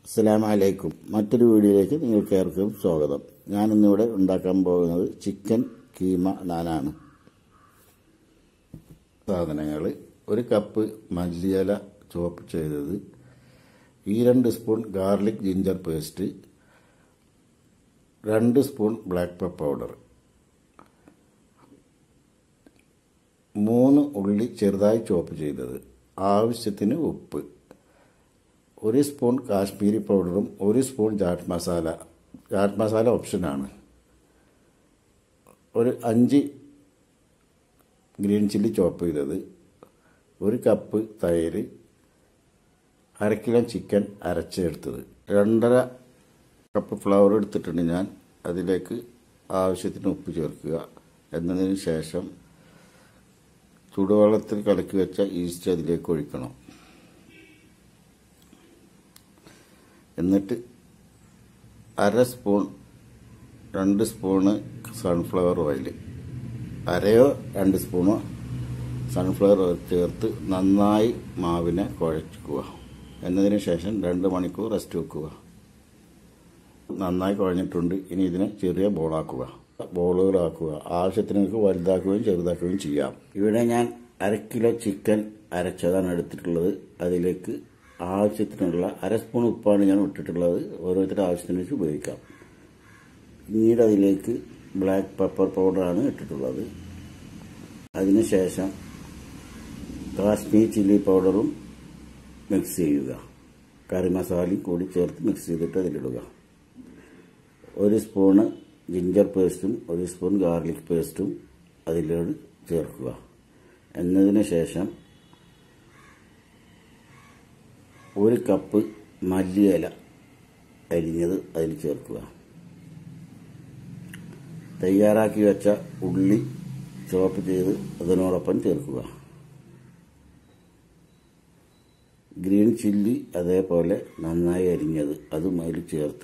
അസ്സലാമു അലൈക്കും. മറ്റൊരു വീഡിയോയിലേക്ക് നിങ്ങൾക്ക് ഏവർക്കും സ്വാഗതം. ഞാനിന്നിവിടെ ഉണ്ടാക്കാൻ പോകുന്നത് ചിക്കൻ കീമ നാനാണ്. സാധനങ്ങൾ: ഒരു കപ്പ് മല്ലിയില ചോപ്പ് ചെയ്തത്, 2 spoon garlic ginger paste, 2 spoon black pepper powder, 3 ഉള്ളി ചെറുതായി ചോപ്പ് ചെയ്തത്, ആവശ്യത്തിന് ഉപ്പ്, 1 സ്പൂൺ കാശ്മീരി പൗഡറും 1 സ്പൂൺ ചാറ്റ് മസാല ഓപ്ഷനാണ്, ഒരു 5 ഗ്രീൻ ചില്ലി ചോപ്പ് ചെയ്തത്, 1 കപ്പ് തൈര്, 1/2 കിലോ ചിക്കൻ അരച്ചെടുത്തത്, 2.5 കപ്പ് ഫ്ലവർ എടുത്തിട്ടുണ്ട് ഞാൻ. അതിലേക്ക് ആവശ്യത്തിന് ഉപ്പ് ചേർക്കുക. എന്നതിന് ശേഷം ചൂടുവെള്ളത്തിൽ കലക്കി വെച്ച ഈസ്റ്റ് അതിലേക്ക് ഒഴിക്കണം. എന്നിട്ട് 1/2 സ്പൂൺ 2 സ്പൂണ് സൺഫ്ലവർ ഓയിൽ, 2 സ്പൂണോ സൺഫ്ലവർ ഓയിൽ ചേർത്ത് നന്നായി മാവിനെ കുഴക്കുക. എന്നതിന് ശേഷം 2 മണിക്കൂർ റെസ്റ്റ് വെക്കുക. നന്നായി കുഴഞ്ഞിട്ടുണ്ട്. ഇനി ഇതിനെ ചെറിയ ബോളുകളാക്കുക. ആവശ്യത്തിന് നിങ്ങൾക്ക് വലുതാക്കുകയും ചെറുതാക്കുകയും ചെയ്യാം. ഇവിടെ ഞാൻ 1/2 കിലോ ചിക്കൻ അരച്ചതാണ് എടുത്തിട്ടുള്ളത്. അതിലേക്ക് ആവശ്യത്തിനുള്ള 1/2 സ്പൂൺ ഉപ്പാണ് ഞാൻ ഇട്ടിട്ടുള്ളത്. ഓരോരുത്തരുടെ ആവശ്യത്തിന് വെച്ച് ഉപയോഗിക്കാം. പിന്നീട് അതിലേക്ക് ബ്ലാക്ക് പെപ്പർ പൗഡറാണ് ഇട്ടിട്ടുള്ളത്. അതിനുശേഷം കാശ്മീർ ചില്ലി പൗഡറും മിക്സ് ചെയ്യുക. കറി മസാലയും കൂടി ചേർത്ത് മിക്സ് ചെയ്തിട്ട് അതിലിടുക. 1 സ്പൂണ് ജിഞ്ചർ പേസ്റ്റും 1 സ്പൂൺ ഗാർലിക് പേസ്റ്റും അതിലോട് ചേർക്കുക. എന്നതിന് ശേഷം 1 കപ്പ് മല്ലിയില അരിഞ്ഞത് അതിൽ ചേർക്കുക. തയ്യാറാക്കി വെച്ച ഉള്ളി ചോപ്പ് ചെയ്ത് അതിനോടൊപ്പം ചേർക്കുക. ഗ്രീൻ ചില്ലി അതേപോലെ നന്നായി അരിഞ്ഞത് അതും അതിൽ ചേർത്ത്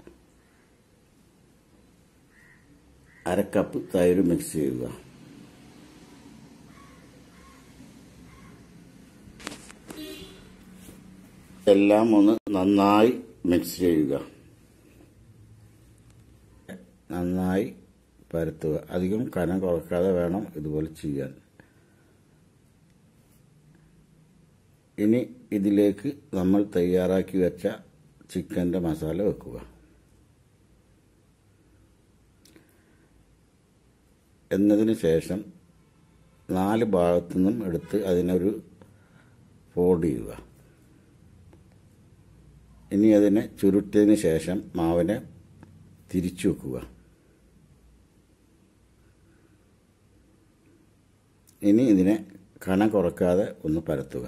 1/2 കപ്പ് തൈര് മിക്സ് ചെയ്യുക. എല്ലാം ഒന്ന് നന്നായി മിക്സ് ചെയ്യുക. നന്നായി പരത്തുക. അധികം കനം കുറക്കാതെ വേണം ഇതുപോലെ ചെയ്യാൻ. ഇനി ഇതിലേക്ക് നമ്മൾ തയ്യാറാക്കി വെച്ച ചിക്കൻ്റെ മസാല വെക്കുക. എന്നതിന് ശേഷം 4 ഭാഗത്തു നിന്നും എടുത്ത് അതിനൊരു ഫോൾഡ് ചെയ്യുക. ഇനി അതിനെ ചുരുട്ടിയതിന് ശേഷം മാവിനെ തിരിച്ചു വെക്കുക. ഇനി ഇതിനെ കനം കുറക്കാതെ ഒന്ന് പരത്തുക.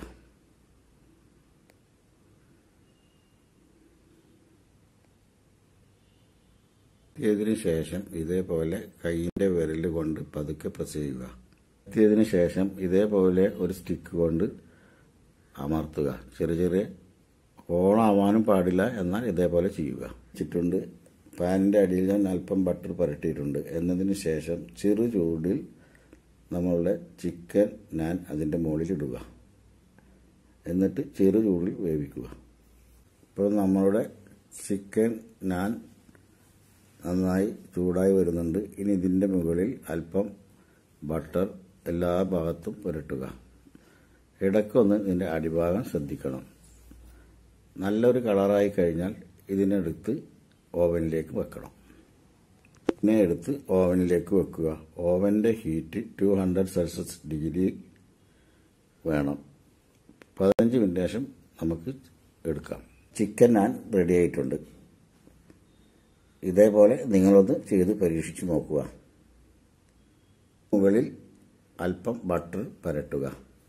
ഇതിന് ശേഷം ഇതേപോലെ കൈയിൻ്റെ വിരൽ കൊണ്ട് പതുക്കെ പ്രസ് ചെയ്യുക. എത്തിയതിന് ശേഷം ഇതേപോലെ ഒരു സ്റ്റിക്ക് കൊണ്ട് അമർത്തുക. ചെറിയ ഹോളാവാനും പാടില്ല, എന്നാൽ ഇതേപോലെ ചെയ്യുക. വെച്ചിട്ടുണ്ട്. പാനിൻ്റെ അടിയിൽ ഞാൻ അല്പം ബട്ടർ പുരട്ടിയിട്ടുണ്ട്. എന്നതിന് ശേഷം ചെറു ചൂടിൽ നമ്മളുടെ ചിക്കൻ നാൻ അതിൻ്റെ മുകളിൽ ഇടുക. എന്നിട്ട് ചെറു ചൂടിൽ വേവിക്കുക. ഇപ്പോൾ നമ്മളുടെ ചിക്കൻ നാൻ നന്നായി ചൂടായി വരുന്നുണ്ട്. ഇനി ഇതിൻ്റെ മുകളിൽ അല്പം ബട്ടർ എല്ലാ ഭാഗത്തും പുരട്ടുക. ഇടയ്ക്കൊന്ന് ഇതിൻ്റെ അടിഭാഗം ശ്രദ്ധിക്കണം. നല്ലൊരു കളറായി കഴിഞ്ഞാൽ ഇതിനെടുത്ത് ഓവനിലേക്ക് വെക്കണം. ഇതിനെ എടുത്ത് ഓവനിലേക്ക് വെക്കുക. ഓവൻ്റെ ഹീറ്റ് 200 സെൽഷ്യസ് ഡിഗ്രി വേണം. 15 മിനിറ്റ് ശേഷം നമുക്ക് എടുക്കാം. ചിക്കൻ നാൻ റെഡി ആയിട്ടുണ്ട്. ഇതേപോലെ നിങ്ങളൊന്ന് ചെയ്ത് പരീക്ഷിച്ച് നോക്കുക. മുകളിൽ അല്പം ബട്ടർ പുരട്ടുക.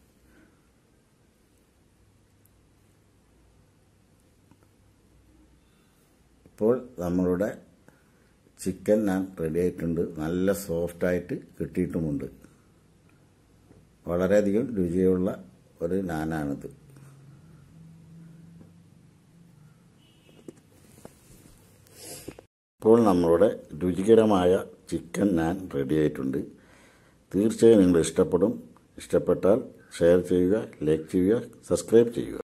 ഇപ്പോൾ നമ്മളുടെ ചിക്കൻ നാൻ റെഡി ആയിട്ടുണ്ട്. നല്ല സോഫ്റ്റായിട്ട് കിട്ടിയിട്ടുമുണ്ട്. വളരെയധികം രുചിയുള്ള ഒരു നാനാണിത്. ഇപ്പോൾ നമ്മളുടെ രുചികരമായ ചിക്കൻ നാൻ റെഡി ആയിട്ടുണ്ട്. തീർച്ചയായും നിങ്ങൾ ഇഷ്ടപ്പെട്ടാൽ ഷെയർ ചെയ്യുക, ലൈക്ക് ചെയ്യുക, സബ്സ്ക്രൈബ് ചെയ്യുക.